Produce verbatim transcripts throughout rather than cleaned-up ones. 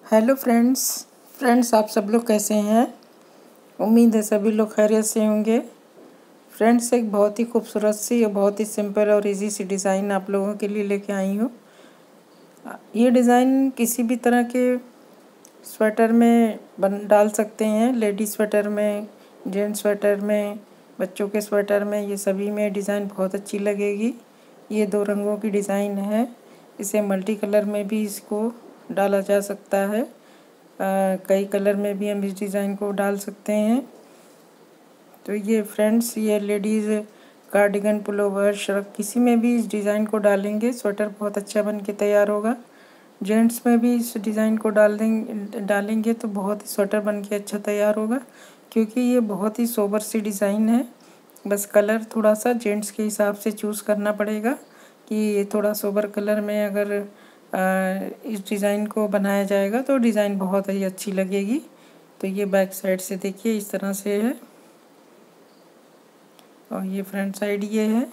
Hello friends friends आप सब लोग कैसे हैं। उम्मीद है सभी लोग खैरियत से होंगे। फ्रेंड्स एक बहुत ही खूबसूरत सी और बहुत ही सिंपल और इजी सी डिज़ाइन आप लोगों के लिए लेके आई हूँ। ये डिज़ाइन किसी भी तरह के स्वेटर में बन डाल सकते हैं। लेडी स्वेटर में, जेंट्स स्वेटर में, बच्चों के स्वेटर में, ये सभी में डिज़ाइन बहुत अच्छी लगेगी। ये दो रंगों की डिज़ाइन है। इसे मल्टी कलर में भी इसको डाला जा सकता है। आ, कई कलर में भी हम इस डिज़ाइन को डाल सकते हैं। तो ये फ्रेंड्स ये लेडीज़ कार्डिगन, पुलोवर, शर्ट किसी में भी इस डिज़ाइन को डालेंगे स्वेटर बहुत अच्छा बन के तैयार होगा। जेंट्स में भी इस डिज़ाइन को डाल देंगे डालेंगे तो बहुत ही स्वेटर बन के अच्छा तैयार होगा, क्योंकि ये बहुत ही सोबर सी डिज़ाइन है। बस कलर थोड़ा सा जेंट्स के हिसाब से चूज़ करना पड़ेगा कि ये थोड़ा सोबर कलर में अगर आ, इस डिज़ाइन को बनाया जाएगा तो डिज़ाइन बहुत ही अच्छी लगेगी। तो ये बैक साइड से देखिए इस तरह से है और ये फ्रंट साइड ये है।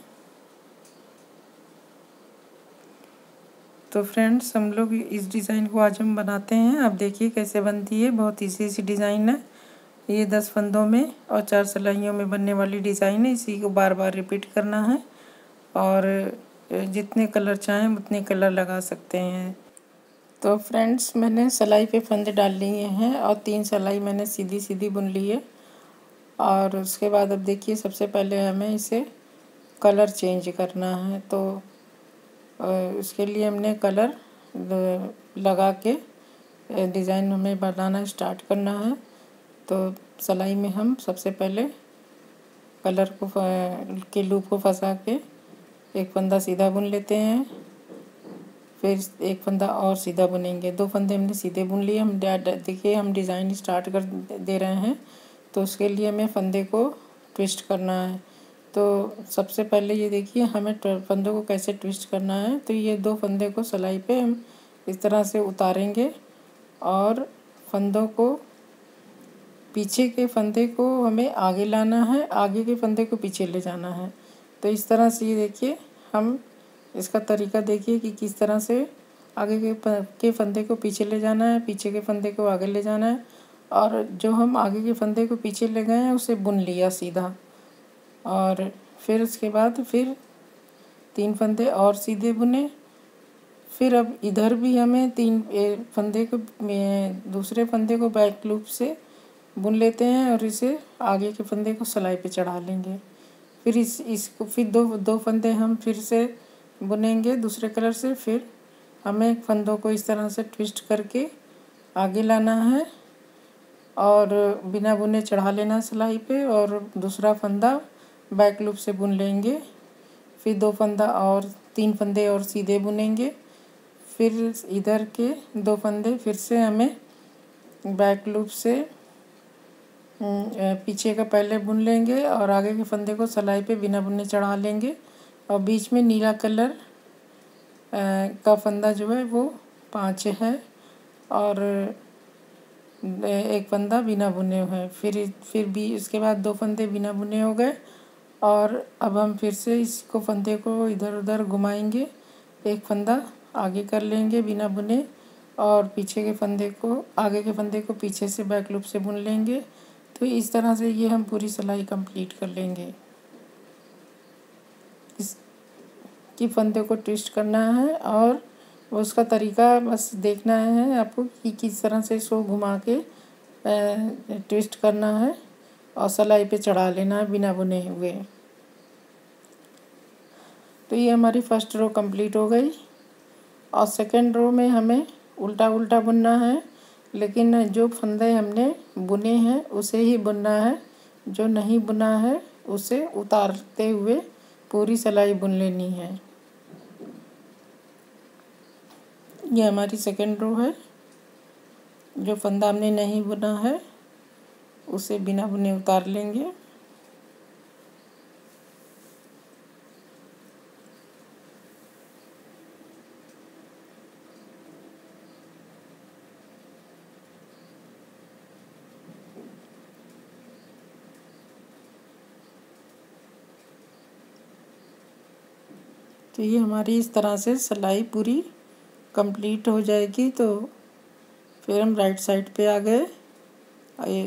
तो फ्रेंड्स हम लोग इस डिज़ाइन को आज हम बनाते हैं। आप देखिए कैसे बनती है, बहुत इजी सी डिज़ाइन है। ये दस फंदों में और चार सिलाइयों में बनने वाली डिज़ाइन है। इसी को बार बार रिपीट करना है और जितने कलर चाहें उतने कलर लगा सकते हैं। तो फ्रेंड्स मैंने सिलाई पे फंदे डाल लिए हैं और तीन सिलाई मैंने सीधी सीधी बुन ली है। और उसके बाद अब देखिए सबसे पहले हमें इसे कलर चेंज करना है। तो उसके लिए हमने कलर लगा के डिज़ाइन हमें बनाना स्टार्ट करना है। तो सिलाई में हम सबसे पहले कलर को के लूप को फंसा के एक फंदा सीधा बुन लेते हैं, फिर एक फंदा और सीधा बुनेंगे। दो फंदे हमने सीधे बुन लिए। हम देखिए हम डिज़ाइन स्टार्ट कर दे रहे हैं तो उसके लिए हमें फंदे को ट्विस्ट करना है। तो सबसे पहले ये देखिए हमें फंदों को कैसे ट्विस्ट करना है। तो ये दो फंदे को सिलाई पे हम इस तरह से उतारेंगे और फंदों को पीछे के फंदे को हमें आगे लाना है, आगे के फंदे को पीछे ले जाना है। तो इस तरह से ये देखिए हम इसका तरीका देखिए कि किस तरह से आगे के के फंदे को पीछे ले जाना है, पीछे के फंदे को आगे ले जाना है। और जो हम आगे के फंदे को पीछे ले गए हैं उसे बुन लिया सीधा। और फिर उसके बाद फिर तीन फंदे और सीधे बुने। फिर अब इधर भी हमें तीन फंदे को दूसरे फंदे को बैक लूप से बुन लेते हैं और इसे आगे के फंदे को सिलाई पे चढ़ा लेंगे। फिर इस इसको फिर दो दो फंदे हम फिर से बुनेंगे दूसरे कलर से। फिर हमें फंदों को इस तरह से ट्विस्ट करके आगे लाना है और बिना बुने चढ़ा लेना सिलाई पे और दूसरा फंदा बैक लूप से बुन लेंगे। फिर दो फंदा और तीन फंदे और सीधे बुनेंगे। फिर इधर के दो फंदे फिर से हमें बैक लूप से पीछे का पहले बुन लेंगे और आगे के फंदे को सिलाई पे बिना बुने चढ़ा लेंगे। और बीच में नीला कलर का फंदा जो है वो पाँच है और एक फंदा बिना बुने हुए। फिर फिर भी उसके बाद दो फंदे बिना बुने हो गए और अब हम फिर से इसको फंदे को इधर उधर घुमाएंगे। एक फंदा आगे कर लेंगे बिना बुने और पीछे के फंदे को आगे के फंदे को पीछे से बैक लूप से बुन लेंगे। तो इस तरह से ये हम पूरी सिलाई कंप्लीट कर लेंगे। इस की फंदे को ट्विस्ट करना है और उसका तरीका बस देखना है आपको कि किस तरह से इसको घुमा के ट्विस्ट करना है और सिलाई पे चढ़ा लेना है बिना बुने हुए। तो ये हमारी फर्स्ट रो कंप्लीट हो गई और सेकंड रो में हमें उल्टा उल्टा बुनना है, लेकिन जो फंदे हमने बुने हैं उसे ही बुनना है, जो नहीं बुना है उसे उतारते हुए पूरी सिलाई बुन लेनी है। ये हमारी सेकंड रो है। जो फंदा हमने नहीं बुना है उसे बिना बुने उतार लेंगे। तो ये हमारी इस तरह से सिलाई पूरी कंप्लीट हो जाएगी। तो फिर हम राइट साइड पे आ गए। ये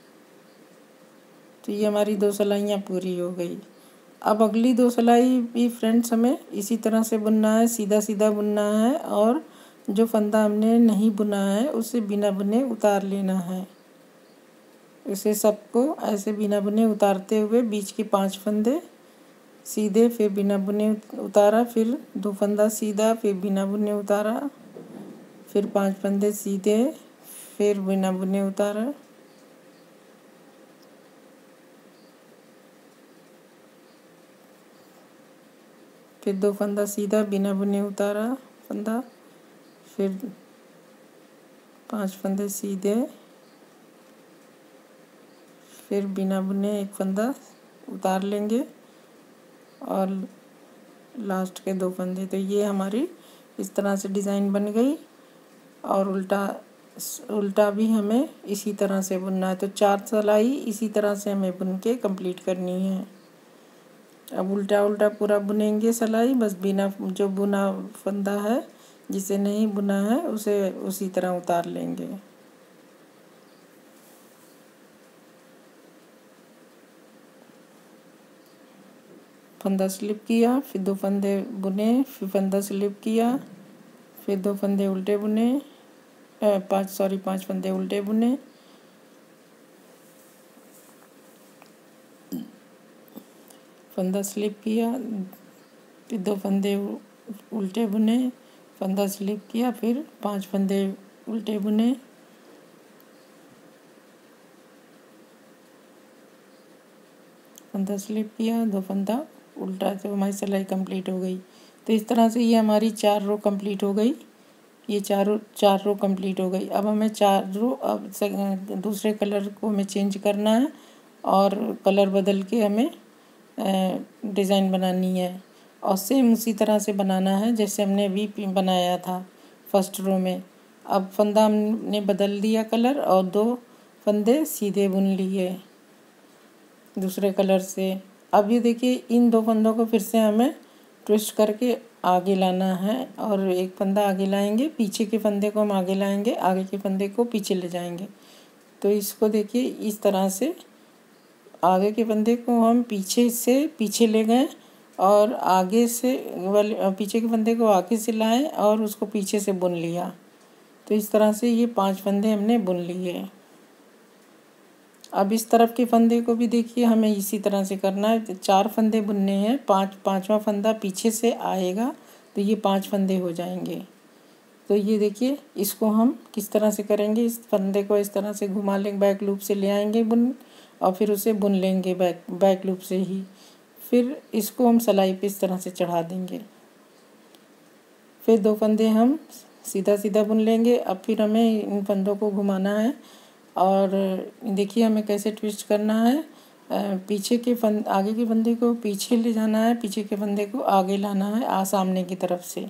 तो ये हमारी दो सिलाइयाँ पूरी हो गई। अब अगली दो सिलाई भी फ्रेंड्स हमें इसी तरह से बुनना है, सीधा सीधा बुनना है और जो फंदा हमने नहीं बुना है उसे बिना बुने उतार लेना है। इसे सबको ऐसे बिना बुने उतारते हुए बीच के पांच फंदे सीधे, फिर बिना बुने उतारा, फिर दो फंदा सीधा, फिर बिना बुने उतारा, फिर पांच फंदे सीधे, फिर बिना बुने उतारा, फिर दो फंदा सीधा, बिना बुने उतारा फंदा, फिर पांच फंदे सीधे, फिर बिना बुने एक फंदा उतार लेंगे और लास्ट के दो फंदे। तो ये हमारी इस तरह से डिज़ाइन बन गई। और उल्टा उल्टा भी हमें इसी तरह से बुनना है। तो चार सिलाई इसी तरह से हमें बुन के कंप्लीट करनी है। अब उल्टा उल्टा पूरा बुनेंगे सिलाई, बस बिना जो बुना फंदा है जिसे नहीं बुना है उसे उसी तरह उतार लेंगे। फंदा स्लिप किया, फिर दो फंदे बुने, फिर फंदा स्लिप किया, फिर दो फंदे उल्टे बुने, पांच सॉरी पांच फंदे उल्टे बुने, फंदा स्लिप किया, फिर दो फंदे उल्टे बुने, फंदा स्लिप किया, फिर पांच फंदे उल्टे बुने, फंदा स्लिप किया, दो फंदा उल्टा। तो हमारी सिलाई कंप्लीट हो गई। तो इस तरह से ये हमारी चार रो कंप्लीट हो गई। ये चारों चार रो कंप्लीट हो गई। अब हमें चार रो अब दूसरे कलर को हमें चेंज करना है और कलर बदल के हमें डिज़ाइन बनानी है और सेम उसी तरह से बनाना है जैसे हमने अभी बनाया था फर्स्ट रो में। अब फंदा हमने बदल दिया कलर और दो फंदे सीधे बुन लिए दूसरे कलर से। अब ये देखिए इन दो फंदों को फिर से हमें ट्विस्ट करके आगे लाना है और एक फंदा आगे लाएंगे, पीछे के फंदे को हम आगे लाएंगे, आगे के फंदे को पीछे ले जाएंगे। तो इसको देखिए इस तरह से आगे के फंदे को हम पीछे से पीछे ले गए और आगे से वाले पीछे के फंदे को आगे से लाए और उसको पीछे से बुन लिया। तो इस तरह से ये पांच फंदे हमने बुन लिए। अब इस तरफ के फंदे को भी देखिए हमें इसी तरह से करना है। चार फंदे बुनने हैं, पांच पांचवा फंदा पीछे से आएगा तो ये पांच फंदे हो जाएंगे। तो ये देखिए इसको हम किस तरह से करेंगे। इस फंदे को इस तरह से घुमा लेंगे, बैक लूप से ले आएंगे बुन और फिर उसे बुन लेंगे बैक बैक लूप से ही। फिर इसको हम सिलाई पे इस तरह से चढ़ा देंगे। फिर दो फंदे हम सीधा सीधा बुन लेंगे। अब फिर हमें इन फंदों को घुमाना है और देखिए हमें कैसे ट्विस्ट करना है। पीछे के फंद आगे के फंदे को पीछे ले जाना है, पीछे के फंदे को आगे लाना है आ सामने की तरफ से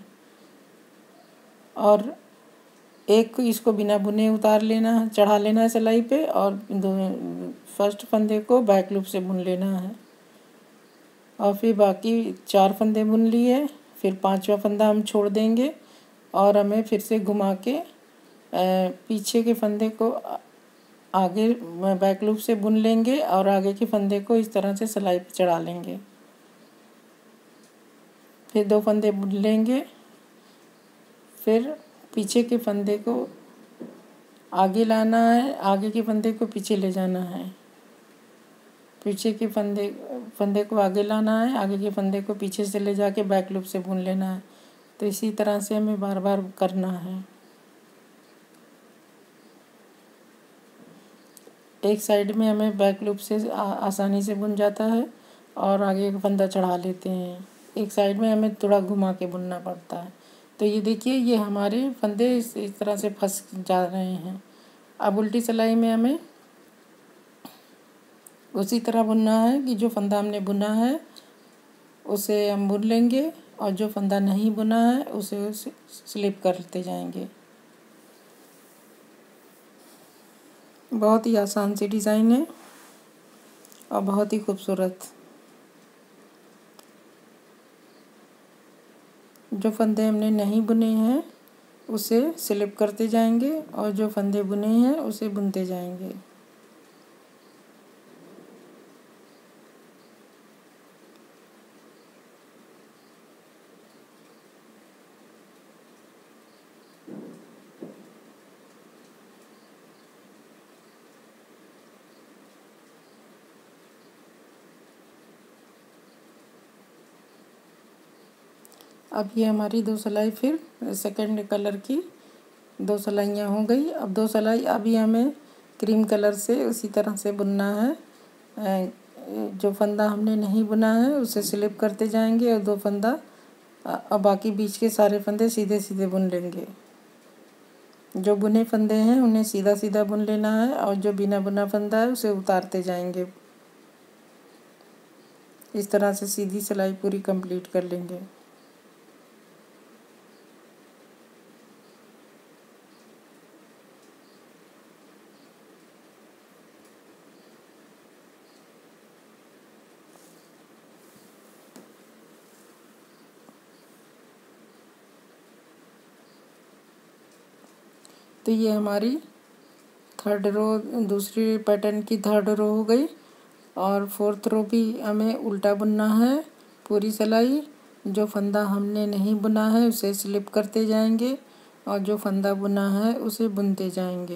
और एक इसको बिना बुने उतार लेना है, चढ़ा लेना है सिलाई पे और दो फर्स्ट फंदे को बैक लूप से बुन लेना है और फिर बाकी चार फंदे बुन लिए। फिर पांचवा फंदा हम छोड़ देंगे और हमें फिर से घुमा के पीछे के फंदे को आगे बैक लूप से बुन लेंगे और आगे के फंदे को इस तरह से सिलाई पे चढ़ा लेंगे। फिर दो फंदे बुन लेंगे, फिर पीछे के फंदे को आगे लाना है, आगे के फंदे को पीछे ले जाना है, पीछे के फंदे फंदे को आगे लाना है, आगे के फंदे को पीछे से ले जाके बैक लूप से बुन लेना है। तो इसी तरह से हमें बार बार करना है। एक साइड में हमें बैक लूप से आ, आसानी से बुन जाता है और आगे का फंदा चढ़ा लेते हैं। एक साइड में हमें थोड़ा घुमा के बुनना पड़ता है। तो ये देखिए ये हमारे फंदे इस, इस तरह से फंस जा रहे हैं। अब उल्टी सिलाई में हमें उसी तरह बुनना है कि जो फंदा हमने बुना है उसे हम बुन लेंगे और जो फंदा नहीं बुना है उसे, उसे स्लिप करते जाएंगे। बहुत ही आसान सी डिज़ाइन है और बहुत ही खूबसूरत। जो फंदे हमने नहीं बुने हैं उसे स्लिप करते जाएंगे और जो फंदे बुने हैं उसे बुनते जाएंगे। अब ये हमारी दो सिलाई फिर सेकंड कलर की दो सिलाइयाँ हो गई। अब दो सिलाई अभी हमें क्रीम कलर से उसी तरह से बुनना है। जो फंदा हमने नहीं बुना है उसे स्लिप करते जाएंगे और दो फंदा और बाकी बीच के सारे फंदे सीधे सीधे बुन लेंगे। जो बुने फंदे हैं उन्हें सीधा सीधा बुन लेना है और जो बिना बुना फंदा है उसे उतारते जाएंगे। इस तरह से सीधी सिलाई पूरी कंप्लीट कर लेंगे। तो ये हमारी थर्ड रो दूसरी पैटर्न की थर्ड रो हो गई और फोर्थ रो भी हमें उल्टा बुनना है पूरी सिलाई। जो फंदा हमने नहीं बुना है उसे स्लिप करते जाएंगे और जो फंदा बुना है उसे बुनते जाएंगे।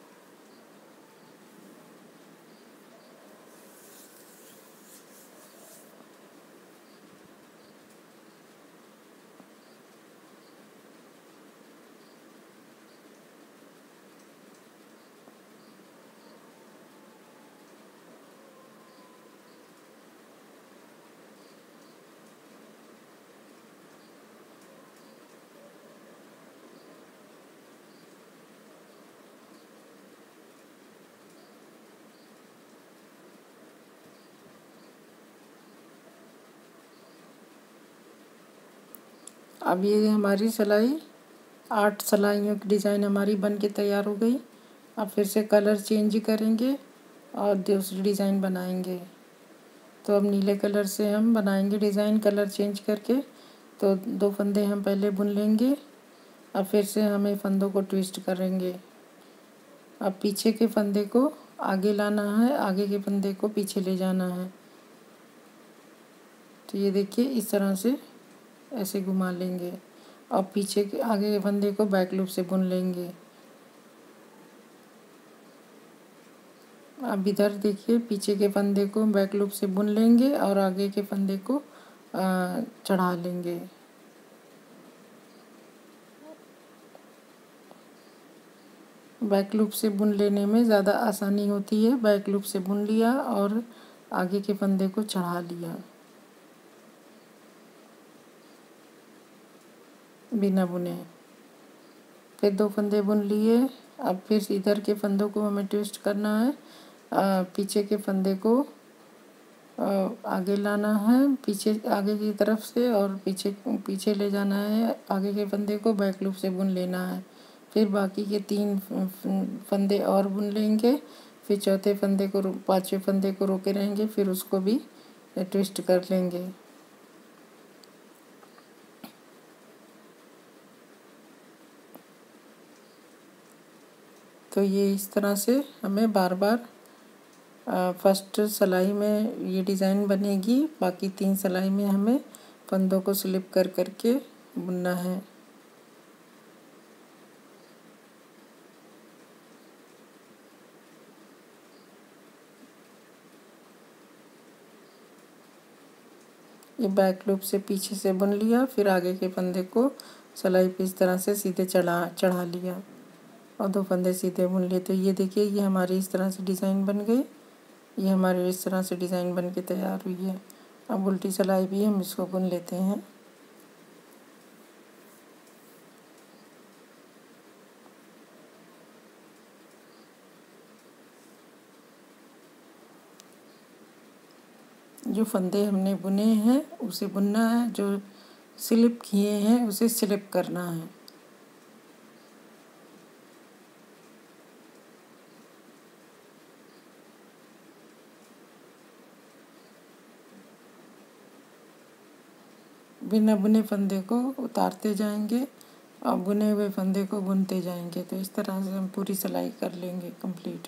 अब ये हमारी सिलाई आठ सिलाइयों की डिज़ाइन हमारी बन के तैयार हो गई। अब फिर से कलर चेंज करेंगे और दूसरी डिज़ाइन बनाएंगे। तो अब नीले कलर से हम बनाएंगे डिज़ाइन कलर चेंज करके। तो दो फंदे हम पहले बुन लेंगे। अब फिर से हमें फंदों को ट्विस्ट करेंगे। अब पीछे के फंदे को आगे लाना है, आगे के फंदे को पीछे ले जाना है। तो ये देखिए इस तरह से ऐसे घुमा लेंगे और पीछे के आगे के फंदे को बैक लूप से बुन लेंगे। अब इधर देखिए पीछे के फंदे को बैक लूप से बुन लेंगे और आगे के फंदे को चढ़ा लेंगे। बैक लूप से बुन लेने में ज़्यादा आसानी होती है। बैक लूप से बुन लिया और आगे के फंदे को चढ़ा लिया बिना बुने। फिर दो फंदे बुन लिए। अब फिर इधर के फंदों को हमें ट्विस्ट करना है। आ, पीछे के फंदे को आ, आगे लाना है पीछे आगे की तरफ से और पीछे पीछे ले जाना है। आगे के फंदे को बैक लूप से बुन लेना है। फिर बाकी के तीन फंदे और बुन लेंगे। फिर चौथे फंदे को पांचवें फंदे को रोके रहेंगे, फिर उसको भी ट्विस्ट कर लेंगे। तो ये इस तरह से हमें बार बार फर्स्ट सिलाई में ये डिज़ाइन बनेगी। बाकी तीन सिलाई में हमें फंदों को स्लिप कर करके बुनना है। ये बैक लूप से पीछे से बुन लिया, फिर आगे के फंदे को सिलाई पे इस तरह से सीधे चढ़ा चढ़ा लिया और दो फंदे सीधे बुन लिए। तो ये देखिए ये हमारी इस तरह से डिज़ाइन बन गई। ये हमारी इस तरह से डिज़ाइन बन के तैयार हुई है। अब उल्टी सिलाई भी हम इसको बुन लेते हैं। जो फंदे हमने बुने हैं उसे बुनना है, जो स्लिप किए हैं उसे स्लिप करना है। बिना बुने फंदे को उतारते जाएंगे अब बुने हुए फंदे को बुनते जाएंगे। तो इस तरह से हम पूरी सिलाई कर लेंगे कंप्लीट।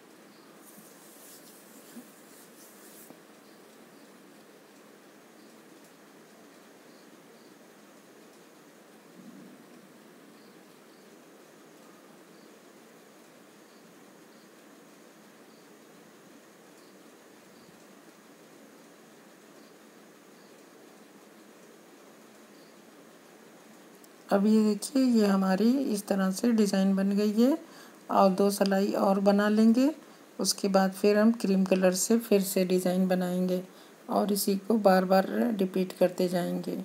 अब ये देखिए, ये हमारी इस तरह से डिज़ाइन बन गई है। और दो सिलाई और बना लेंगे, उसके बाद फिर हम क्रीम कलर से फिर से डिज़ाइन बनाएंगे और इसी को बार बार रिपीट करते जाएंगे।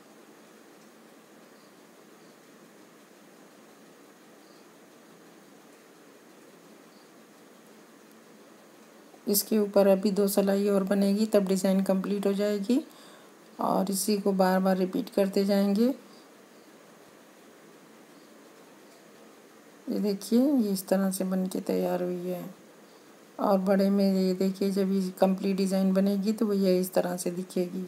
इसके ऊपर अभी दो सिलाई और बनेगी, तब डिज़ाइन कंप्लीट हो जाएगी और इसी को बार बार रिपीट करते जाएंगे। ये देखिए, ये इस तरह से बन के तैयार हुई है। और बड़े में ये देखिए, जब ये कंप्लीट डिज़ाइन बनेगी तो वो ये इस तरह से दिखेगी।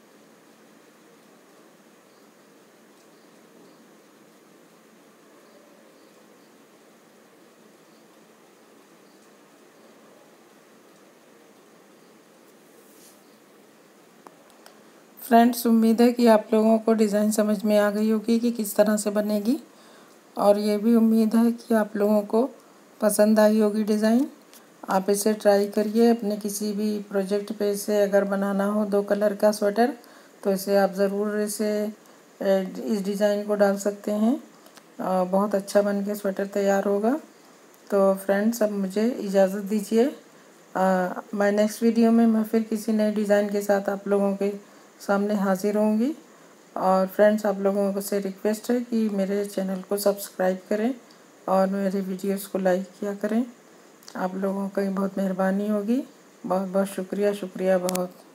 फ्रेंड्स, उम्मीद है कि आप लोगों को डिज़ाइन समझ में आ गई होगी कि किस तरह से बनेगी। और ये भी उम्मीद है कि आप लोगों को पसंद आई होगी डिज़ाइन। आप इसे ट्राई करिए अपने किसी भी प्रोजेक्ट पे। इसे अगर बनाना हो दो कलर का स्वेटर, तो इसे आप ज़रूर इसे इस डिज़ाइन को डाल सकते हैं। बहुत अच्छा बन के स्वेटर तैयार होगा। तो फ्रेंड्स, अब मुझे इजाज़त दीजिए। मैं नेक्स्ट वीडियो में मैं फिर किसी नए डिज़ाइन के साथ आप लोगों के सामने हाजिर होंगी। और फ्रेंड्स, आप लोगों को से रिक्वेस्ट है कि मेरे चैनल को सब्सक्राइब करें और मेरे वीडियोस को लाइक किया करें। आप लोगों की बहुत मेहरबानी होगी। बहुत बहुत शुक्रिया शुक्रिया बहुत।